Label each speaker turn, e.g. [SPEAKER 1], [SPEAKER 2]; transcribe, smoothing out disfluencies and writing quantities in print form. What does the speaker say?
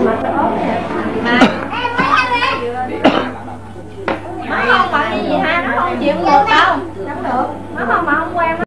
[SPEAKER 1] Nó không bằng cái gì ha, nó không chịu ngược đâu. Nó không mà không quen.